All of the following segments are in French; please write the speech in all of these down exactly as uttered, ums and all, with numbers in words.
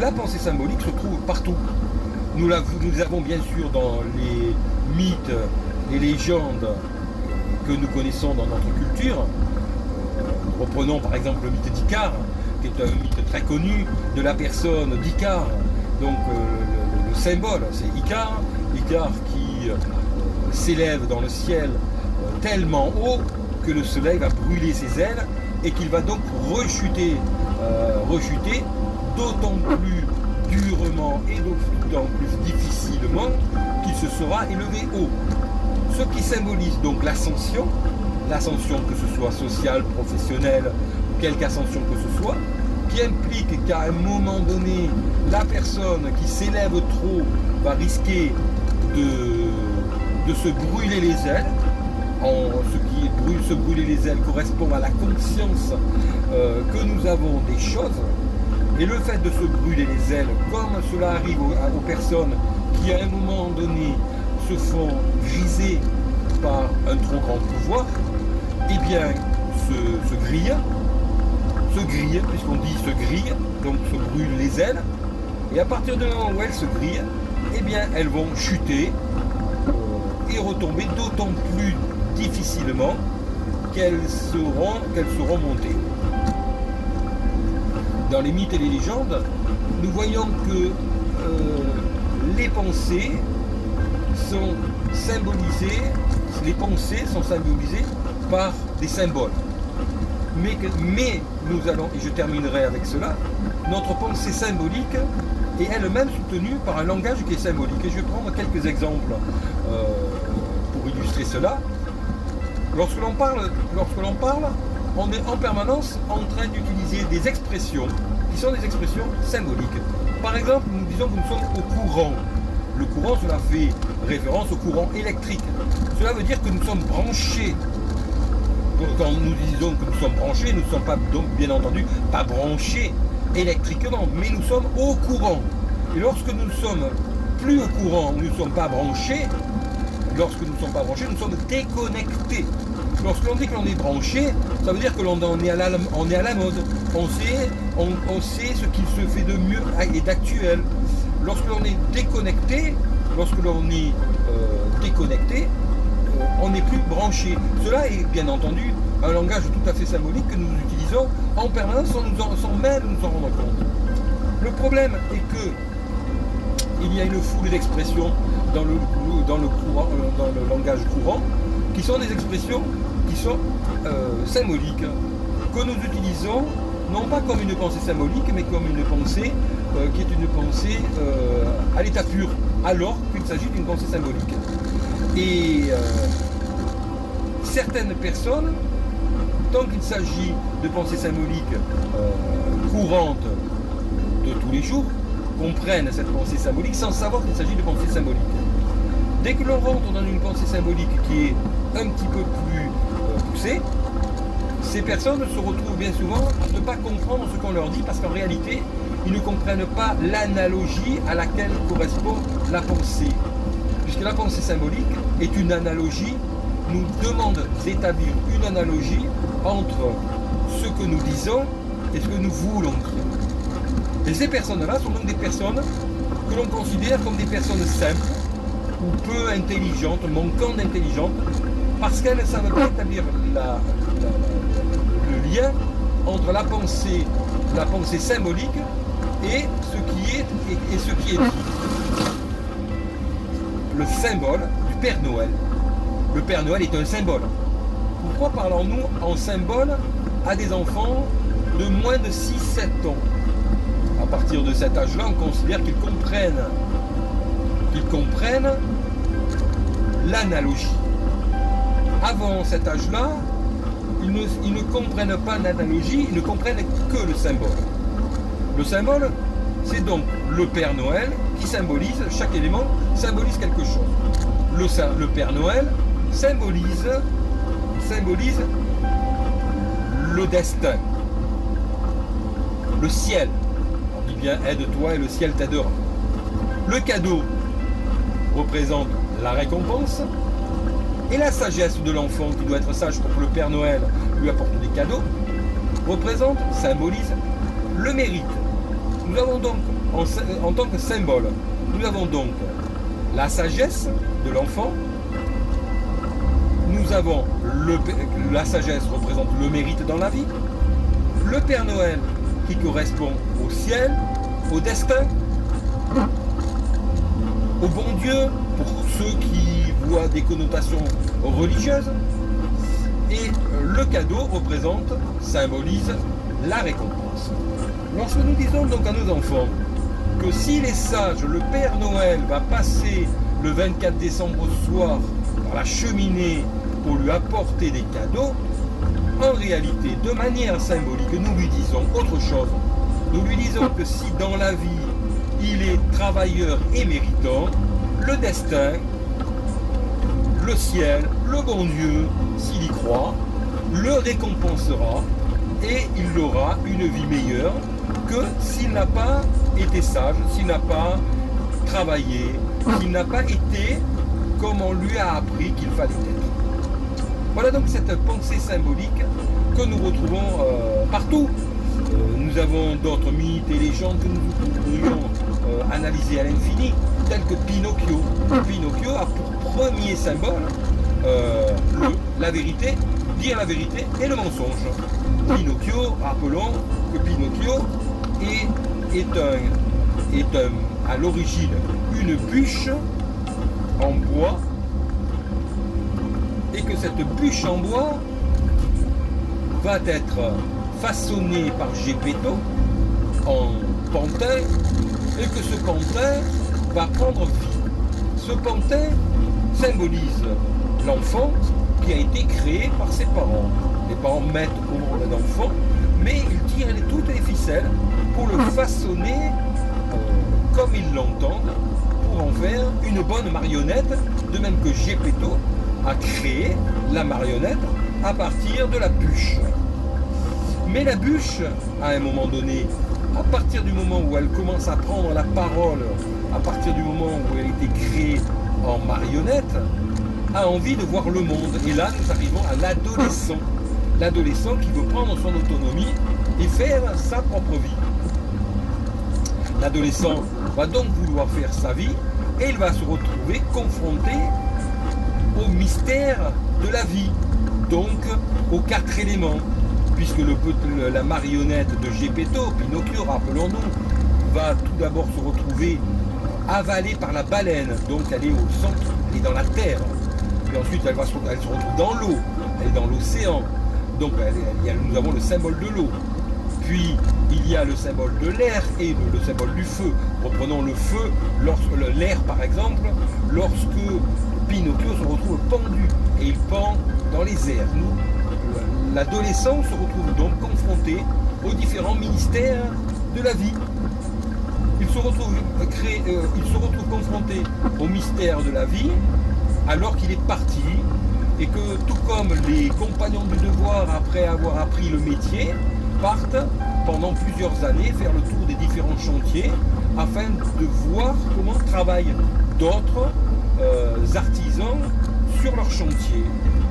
la pensée symbolique se trouve partout. Nous, la, nous avons bien sûr dans les mythes, les légendes que nous connaissons dans notre culture. Nous reprenons par exemple le mythe d'Icare, qui est un mythe très connu de la personne d'Icare. Donc euh, le, le symbole, c'est Icare, Icare qui euh, s'élève dans le ciel euh, tellement haut que le soleil va brûler ses ailes et qu'il va donc rechuter, euh, rechuter d'autant plus durement et d'autant plus difficilement qu'il se sera élevé haut. Ce qui symbolise donc l'ascension, l'ascension que ce soit sociale, professionnelle, ou quelque ascension que ce soit, qui implique qu'à un moment donné, la personne qui s'élève trop va risquer de, de se brûler les ailes. En, ce qui brûle, se brûler les ailes correspond à la conscience euh, que nous avons des choses. Et le fait de se brûler les ailes, comme cela arrive aux, aux personnes qui à un moment donné se font griser par un trop grand pouvoir, eh bien se, se grillent, se grillent, puisqu'on dit se grillent, donc se brûlent les ailes, et à partir du moment où elles se grillent, eh bien elles vont chuter et retomber d'autant plus difficilement qu'elles seront, qu'elles seront montées. Dans les mythes et les légendes, nous voyons que euh, les pensées sont symbolisées, les pensées sont symbolisées par des symboles. Mais, que, mais nous allons, et je terminerai avec cela, notre pensée symbolique est elle-même soutenue par un langage qui est symbolique. Et je vais prendre quelques exemples euh, pour illustrer cela. Lorsque l'on parle, lorsque l'on parle, on est en permanence en train d'utiliser des expressions qui sont des expressions symboliques. Par exemple, nous disons que nous sommes au courant. Le courant, cela fait référence au courant électrique. Cela veut dire que nous sommes branchés. Quand nous disons que nous sommes branchés, nous ne sommes pas, donc, bien entendu, pas branchés électriquement, mais nous sommes au courant. Et lorsque nous ne sommes plus au courant, nous ne sommes pas branchés, lorsque nous ne sommes pas branchés, nous sommes déconnectés. Lorsque l'on dit que l'on est branché, ça veut dire que l'on est à la, on est à la mode. On sait, on, on sait ce qu'il se fait de mieux et d'actuel. Lorsque l'on est déconnecté, lorsque l'on est euh, déconnecté, euh, on n'est plus branché. Cela est bien entendu un langage tout à fait symbolique que nous utilisons en permanence sans, nous en, sans même nous en rendre compte. Le problème est que il y a une foule d'expressions dans le, dans, le courant, dans le langage courant qui sont des expressions qui sont euh, symboliques, que nous utilisons non pas comme une pensée symbolique, mais comme une pensée euh, qui est une pensée euh, à l'état pur, alors qu'il s'agit d'une pensée symbolique. Et euh, certaines personnes, tant qu'il s'agit de pensées symboliques euh, courantes de tous les jours, comprennent cette pensée symbolique sans savoir qu'il s'agit de pensée symbolique. Dès que l'on rentre dans une pensée symbolique qui est un petit peu plus euh, poussée, ces personnes se retrouvent bien souvent à ne pas comprendre ce qu'on leur dit parce qu'en réalité, ils ne comprennent pas l'analogie à laquelle correspond la pensée. Puisque la pensée symbolique est une analogie, nous demande d'établir une analogie entre ce que nous disons et ce que nous voulons dire. Et ces personnes-là sont donc des personnes que l'on considère comme des personnes simples ou peu intelligentes, manquant d'intelligence, parce qu'elles ne savent pas établir la, la, le lien entre la pensée, la pensée symbolique et ce qui est, et, et ce qui est dit. Le symbole du Père Noël. Le Père Noël est un symbole. Pourquoi parlons-nous en symbole à des enfants de moins de six sept ans? À partir de cet âge-là, on considère qu'ils comprennent, qu'ils comprennent l'analogie. Avant cet âge-là, ils ne, ils ne comprennent pas l'analogie, ils ne comprennent que le symbole. Le symbole, c'est donc le Père Noël qui symbolise, chaque élément symbolise quelque chose. Le, le Père Noël symbolise, symbolise le destin, le ciel. On dit bien aide-toi et le ciel t'aidera. Le cadeau représente la récompense et la sagesse de l'enfant qui doit être sage pour que le Père Noël lui apporte des cadeaux représente, symbolise le mérite. Nous avons donc en, en tant que symbole. Nous avons donc la sagesse de l'enfant. Nous avons le, la sagesse représente le mérite dans la vie. Le Père Noël qui correspond au ciel, au destin, au bon Dieu, pour ceux qui voient des connotations religieuses. Et le cadeau représente, symbolise la récompense. Lorsque nous disons donc à nos enfants que s'il est sage, le Père Noël va passer le vingt-quatre décembre au soir par la cheminée pour lui apporter des cadeaux, en réalité, de manière symbolique, nous lui disons autre chose. Nous lui disons que si dans la vie, il est travailleur et méritant, le destin, le ciel, le bon Dieu, s'il y croit, le récompensera et il aura une vie meilleure que s'il n'a pas été sage, s'il n'a pas travaillé, s'il n'a pas été comme on lui a appris qu'il fallait être. Voilà donc cette pensée symbolique que nous retrouvons euh, partout. Euh, nous avons d'autres mythes et légendes que nous pourrions euh, analyser à l'infini, tels que Pinocchio. Pinocchio a pour premier symbole euh, le, la vérité, dire la vérité et le mensonge. Pinocchio, rappelons que Pinocchio est, est, un, est un, à l'origine une bûche en bois, et que cette bûche en bois va être façonnée par Geppetto en pantin, et que ce pantin va prendre vie. Ce pantin symbolise l'enfant qui a été créé par ses parents. Les parents mettent au monde un enfant, mais ils tirent toutes les ficelles pour le façonner euh, comme ils l'entendent, pour en faire une bonne marionnette, de même que Geppetto a créé la marionnette à partir de la bûche. Mais la bûche, à un moment donné, à partir du moment où elle commence à prendre la parole, à partir du moment où elle a été créée en marionnette, a envie de voir le monde. Et là, nous arrivons à l'adolescent. L'adolescent qui veut prendre son autonomie et faire sa propre vie. L'adolescent va donc vouloir faire sa vie et il va se retrouver confronté au mystère de la vie, donc aux quatre éléments, puisque le, la marionnette de Geppetto, Pinocchio, rappelons-nous, va tout d'abord se retrouver avalée par la baleine, donc elle est au centre, elle est dans la terre, puis ensuite elle, va se, elle se retrouve dans l'eau, elle est dans l'océan, donc elle, elle, nous avons le symbole de l'eau, puis il y a le symbole de l'air et le, le symbole du feu. Reprenons le feu, l'air par exemple, lorsque Pinocchio se retrouve pendu et il pend dans les airs. Nous, l'adolescent se retrouve donc confronté aux différents ministères de la vie. Il se retrouve, créé, euh, il se retrouve confronté au mystère de la vie alors qu'il est parti, et que tout comme les compagnons du devoir, après avoir appris le métier, partent pendant plusieurs années faire le tour des différents chantiers afin de voir comment travaillent d'autres euh, artisans sur leur chantier.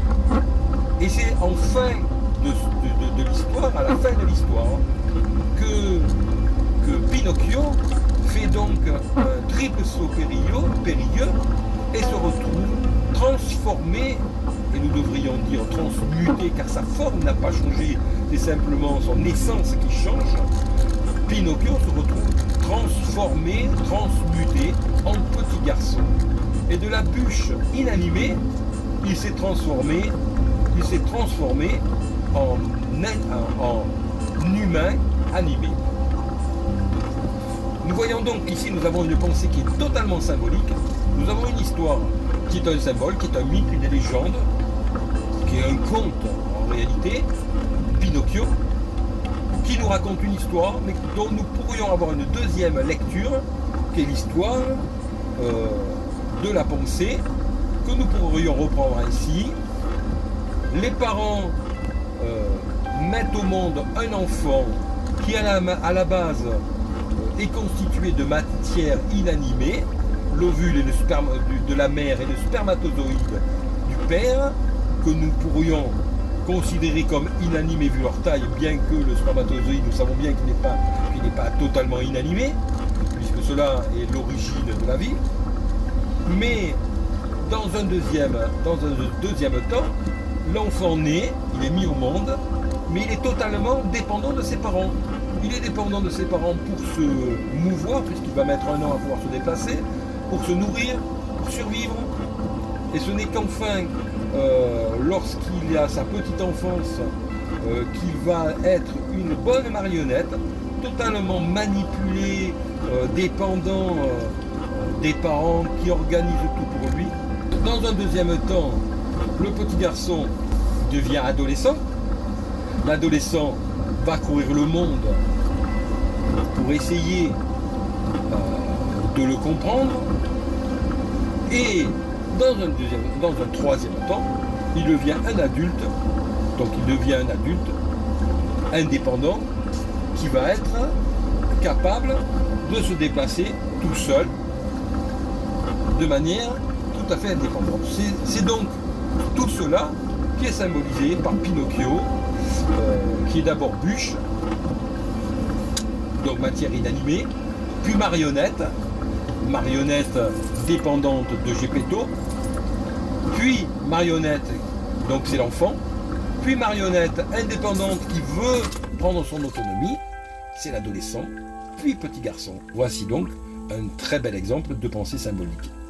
Et c'est en fin de, de, de, de l'histoire, à la fin de l'histoire, que, que Pinocchio fait donc un triple saut périlleux, périlleux et se retrouve transformé, et nous devrions dire transmuté, car sa forme n'a pas changé, c'est simplement son essence qui change. Pinocchio se retrouve transformé, transmuté en petit garçon. Et de la bûche inanimée, il s'est transformé, il s'est transformé en, en, en humain animé. Nous voyons donc qu'ici nous avons une pensée qui est totalement symbolique. Nous avons une histoire qui est un symbole, qui est un mythe, une légende, qui est un conte en réalité, Pinocchio, qui nous raconte une histoire, mais dont nous pourrions avoir une deuxième lecture, qui est l'histoire euh, de la pensée, que nous pourrions reprendre ainsi. Les parents euh, mettent au monde un enfant qui à la, à la base euh, est constitué de matière inanimée, l'ovule et le sperme de la mère et le spermatozoïde du père, que nous pourrions considérer comme inanimé vu leur taille, bien que le spermatozoïde, nous savons bien qu'il n'est pas, qu'il n'est pas totalement inanimé. cela est l'origine de la vie. Mais dans un deuxième, dans un deuxième temps, l'enfant naît, il est mis au monde, mais il est totalement dépendant de ses parents. Il est dépendant de ses parents pour se mouvoir, puisqu'il va mettre un an à pouvoir se déplacer, pour se nourrir, pour survivre. Et ce n'est qu'enfin, euh, lorsqu'il a sa petite enfance, euh, qu'il va être une bonne marionnette, totalement manipulé, euh, dépendant euh, des parents qui organisent tout pour lui. Dans un deuxième temps, le petit garçon devient adolescent. L'adolescent va courir le monde pour essayer euh, de le comprendre. Et dans un, deuxième, dans un troisième temps, il devient un adulte. Donc il devient un adulte indépendant qui va être capable de se déplacer tout seul de manière tout à fait indépendante. C'est donc tout cela qui est symbolisé par Pinocchio, euh, qui est d'abord bûche, donc matière inanimée, puis marionnette, marionnette dépendante de Geppetto, puis marionnette, donc c'est l'enfant, puis marionnette indépendante qui veut prendre son autonomie, c'est l'adolescent, puis petit garçon. Voici donc un très bel exemple de pensée symbolique.